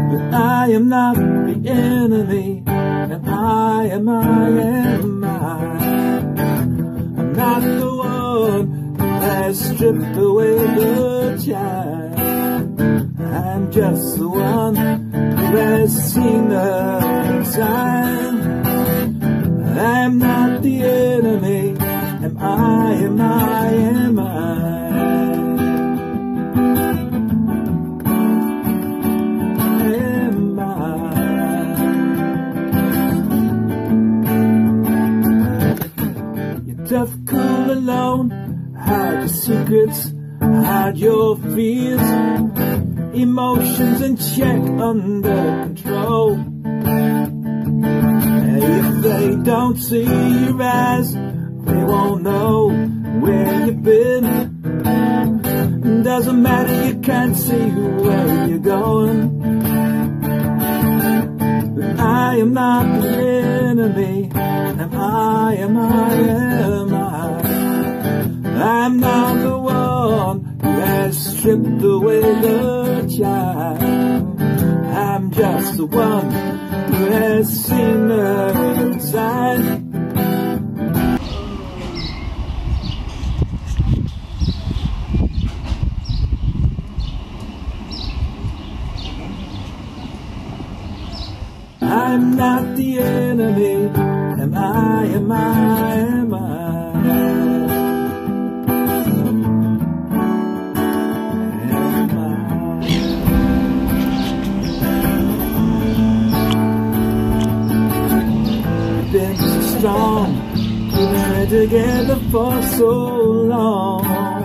But I am not the enemy, and I am I'm not the one who has stripped away the child. I'm just the one who has seen the sign. I'm not the enemy, am I am You're tough, cool, alone, hide your secrets, hide your fears, emotions in check, under control. If they don't see your eyes, they won't know where you've been. Doesn't matter, you can't see where you're going. But I am not the enemy, and I am I'm not the one who has stripped away the child. I'm just the one who has seen the sign. I'm not the enemy, and I am been so strong, we've been together for so long.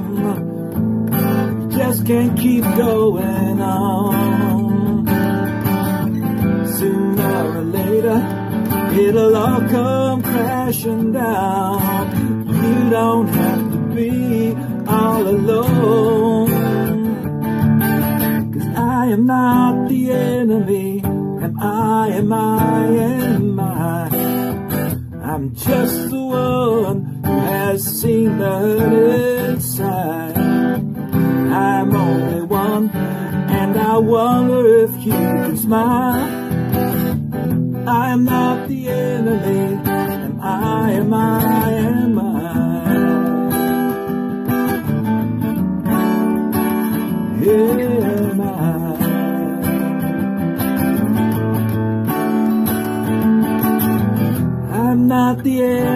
We just can't keep going on. Sooner or later, it'll all come crashing down. You don't have to be all alone, 'cause I am not the enemy, and I am I'm just the one who has seen the hurt inside. I'm only one, and I wonder if you can smile. I am not the enemy, and I am I'm not the enemy.